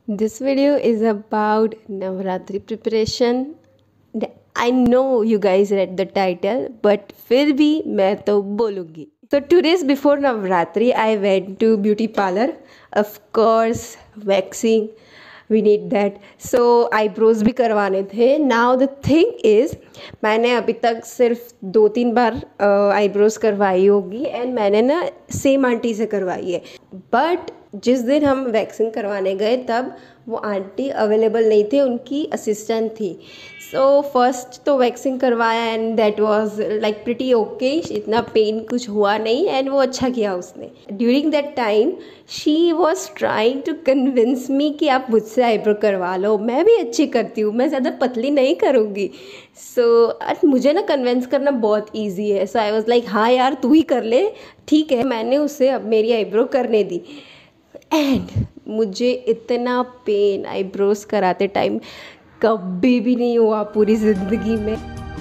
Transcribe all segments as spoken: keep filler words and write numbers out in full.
This video is about Navratri preparation. I know you guys read the title, but फिर भी मैं तो बोलूँगी. So two days before Navratri, I went to beauty parlor. Of course, waxing. We need that. So eyebrows भी करवाने थे. Now the thing is, मैंने अभी तक सिर्फ दो तीन बार आईब्रोज करवाई होगी एंड मैंने ना सेम आंटी से करवाई है. बट जिस दिन हम वैक्सिंग करवाने गए तब वो आंटी अवेलेबल नहीं थे, उनकी असिस्टेंट थी. सो फर्स्ट तो वैक्सिंग करवाया and that was like pretty okay. इतना पेन कुछ हुआ नहीं एंड वो अच्छा किया उसने. During that time she was trying to convince me कि आप मुझसे आईब्रो करवा लो, मैं भी अच्छी करती हूँ, मैं ज़्यादा पतली नहीं करूँगी. सो so, मुझे ना कन्विंस करना बहुत ईजी है. सो आई वॉज लाइक हाँ यार तू ही कर ले, ठीक है. मैंने उसे अब मेरी आईब्रो करने दी एंड मुझे इतना पेन आईब्रोज कराते टाइम कभी भी नहीं हुआ पूरी ज़िंदगी में.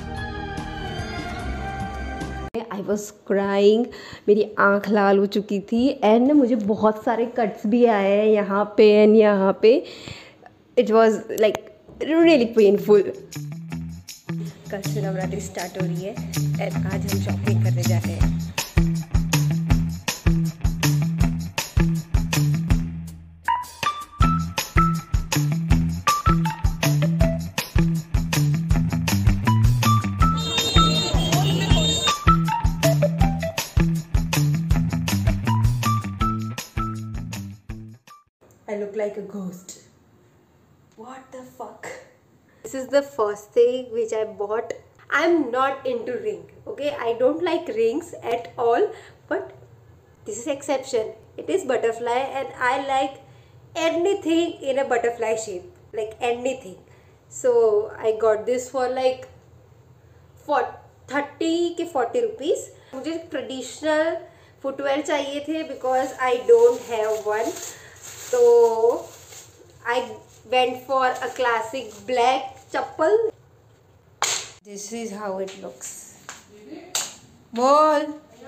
आई वॉज क्राइंग, मेरी आँख लाल हो चुकी थी एंड मुझे बहुत सारे कट्स भी आए हैं यहाँ पे एंड यहाँ पे. It was like really painful. कल से नवरात्रि स्टार्ट हो रही है एंड आज हम शॉपिंग करने जा रहे हैं. I look like a ghost. What the fuck? This is the first thing which I bought. I'm not into ring. Okay, I don't like rings at all. But this is exception. It is butterfly, and I like anything in a butterfly shape. Like anything. So I got this for like for thirty के forty rupees. मुझे traditional footwear चाहिए थे because I don't have one. So I went for a classic black chappal. This is how it looks. Ball.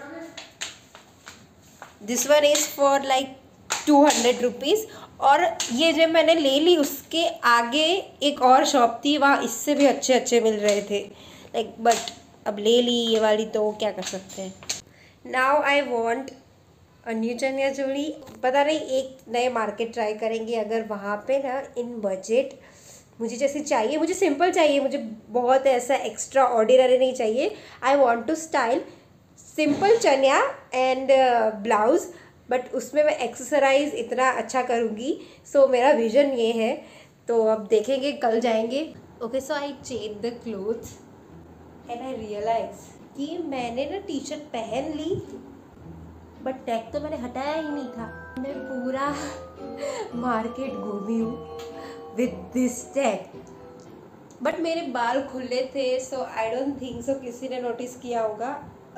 This one is for like two hundred rupees. और ये जब मैंने ले ली उसके आगे एक और शॉप थी, वहाँ इससे भी अच्छे अच्छे मिल रहे थे. लाइक like, बट अब ले ली ये वाली तो क्या कर सकते हैं. Now I want new chaniya choli. पता नहीं एक नए मार्केट ट्राई करेंगे अगर वहाँ पे ना इन बजट मुझे जैसे चाहिए. मुझे सिंपल चाहिए, मुझे बहुत ऐसा एक्स्ट्रा ऑर्डिनरी नहीं चाहिए. I want to style simple chaniya and blouse, but उसमें मैं एक्सेसराइज इतना अच्छा करूँगी. सो so, मेरा विजन ये है. तो अब देखेंगे, कल जाएंगे. Okay, so I change the clothes and I realize कि मैंने ना टी शर्ट पहन ली बट टैग तो मैंने हटाया ही नहीं था. मैं पूरा मार्केट घूमी हूँ विद दिस टैग, बट मेरे बाल खुले थे. सो आई डोंट थिंक सो किसी ने नोटिस किया होगा.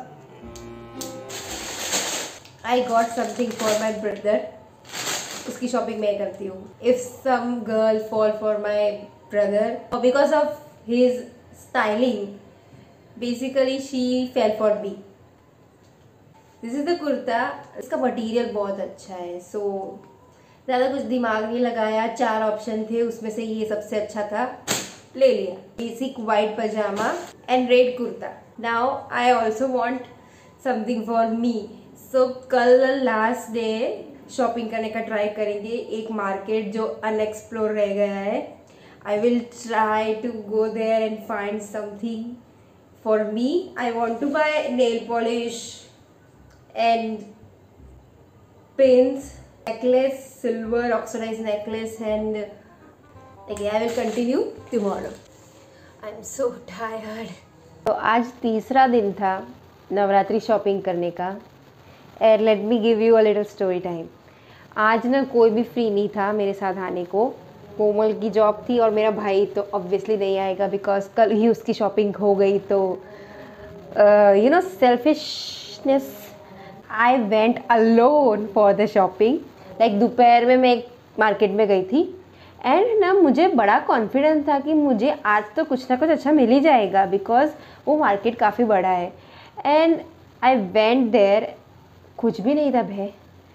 I got something for my brother. उसकी शॉपिंग मैं करती हूँ. If some girl fall for my brother because of his styling, basically she fell for me. This is the kurta. इसका मटेरियल बहुत अच्छा है. सो so, ज़्यादा कुछ दिमाग नहीं लगाया. चार ऑप्शन थे, उसमें से ये सबसे अच्छा था, ले लिया. Basic white pajama and red kurta. Now I also want something for me. So कल लास्ट डे शॉपिंग करने का ट्राई करेंगे. एक मार्केट जो अनएक्सप्लोर रह गया है. I will try to go there and find something for me. I want to buy nail polish and pins, necklace, silver oxidized necklace, and again I will continue tomorrow. I'm so tired. तो आज तीसरा दिन था Navratri shopping करने का. And let me give you a little story time. आज ना कोई भी फ्री नहीं था मेरे साथ आने को. कोमल की जॉब थी और मेरा भाई तो ऑब्वियसली नहीं आएगा बिकॉज कल ही उसकी शॉपिंग हो गई. तो you know selfishness, I went alone for the shopping. Like दोपहर में मैं एक मार्केट में गई थी एंड ना मुझे बड़ा कॉन्फिडेंस था कि मुझे आज तो कुछ ना कुछ अच्छा मिल ही जाएगा बिकॉज वो मार्केट काफ़ी बड़ा है. एंड आई वेंट देयर, कुछ भी नहीं था भे.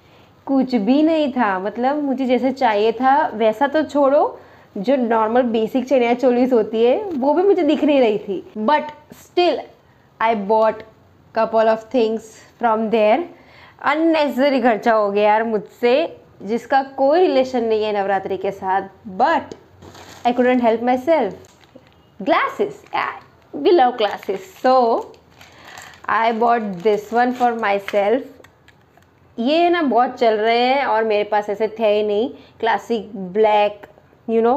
कुछ भी नहीं था, मतलब मुझे जैसे चाहिए था वैसा तो छोड़ो, जो नॉर्मल बेसिक चनिया चोलीज होती है वो भी मुझे दिख नहीं रही थी। But still I bought couple of things from there. Unnecessary खर्चा हो गया यार मुझसे, जिसका कोई रिलेशन नहीं है नवरात्रि के साथ, but I couldn't help myself. Glasses, we love glasses, so I bought this one for myself. ये ना बहुत चल रहे हैं और मेरे पास ऐसे थे ही नहीं। Classic black, you know,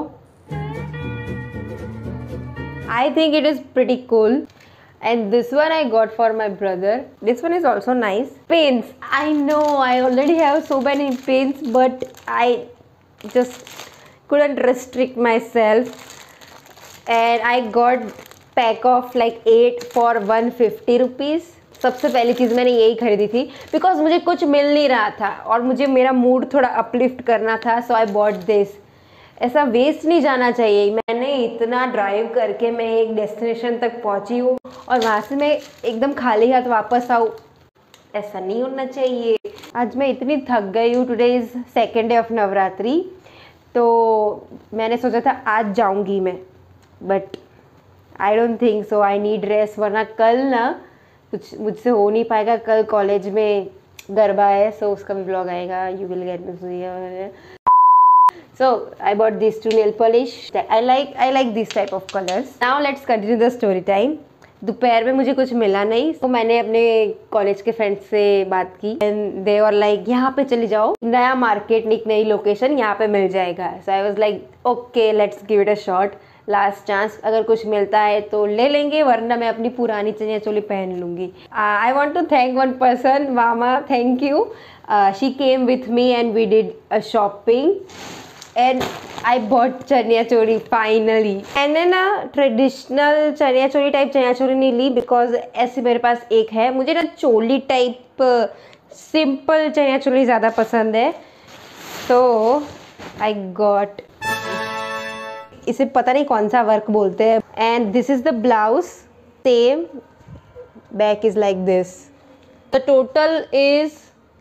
I think it is pretty cool. And this one I got for my brother. This one is also nice. Pins, I know I already have so many pins, but I just couldn't restrict myself, and I got pack of like eight for one fifty rupees. सबसे पहली चीज़ मैंने यही खरीदी थी because मुझे कुछ मिल नहीं रहा था और मुझे मेरा मूड थोड़ा अपलिफ्ट करना था, सो आई बॉट दिस। ऐसा वेस्ट नहीं जाना चाहिए। मैंने इतना ड्राइव करके मैं एक डेस्टिनेशन तक पहुंची हूँ और वहाँ से मैं एकदम खाली हाथ वापस आऊँ, ऐसा नहीं होना चाहिए। आज मैं इतनी थक गई हूँ। Today is second day of Navratri, तो मैंने सोचा था आज जाऊँगी मैं, but I don't think so. I need rest, वरना कल ना कुछ मुझसे हो नहीं पाएगा। कल कॉलेज में गरबा है, सो उसका भी ब्लॉग आएगा, you will get. So I bought these two nail polish. I like I like these type of colors. Now let's continue the story time. दोपहर में मुझे कुछ मिला नहीं, तो मैंने अपने कॉलेज के फ्रेंड्स से बात की एंड दे वर लाइक यहाँ पे चली जाओ, नया मार्केट, एक नई लोकेशन, यहाँ पे मिल जाएगा। So I was like okay let's give it a shot, last chance, अगर कुछ मिलता है तो ले लेंगे, वरना मैं अपनी पुरानी चनिया चोली पहन लूँगी। I want to thank one person, mama, thank you. She came with me and we did a shopping and I bought chaniya choli finally. मैंने ना ट्रेडिशनल चनिया चोली टाइप चनिया चोली नहीं ली बिकॉज ऐसे मेरे पास एक है। मुझे ना चोली टाइप सिंपल चनिया चोली ज़्यादा पसंद है, तो आई गॉट, इसे पता नहीं कौन सा वर्क बोलते हैं। And this is the blouse, same back is like this. The total is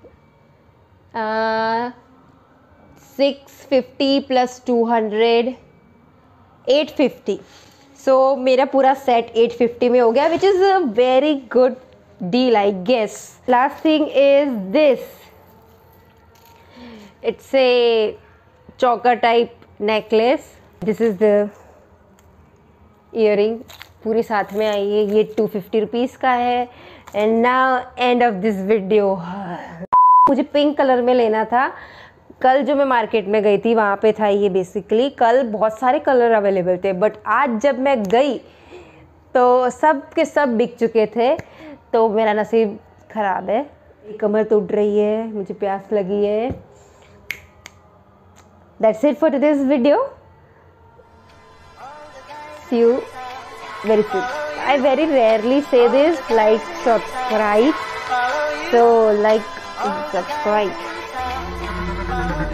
six fifty plus two hundred, eight fifty. So मेरा पूरा सेट एट फिफ्टी में हो गया, which is a very good deal I guess. Last thing is this, it's a choker type necklace. This is the earring, पूरी साथ में आई है, ये टू फिफ्टी रुपीज़ का है। And now end of this video. मुझे पिंक कलर में लेना था, कल जो मैं मार्केट में गई थी वहाँ पे था ये। बेसिकली कल बहुत सारे कलर अवेलेबल थे, बट आज जब मैं गई तो सब के सब बिक चुके थे, तो मेरा नसीब ख़राब है। कमर टूट रही है, मुझे प्यास लगी है। That's it for today's video, see you very soon. I very rarely say this, like subscribe, so like subscribe.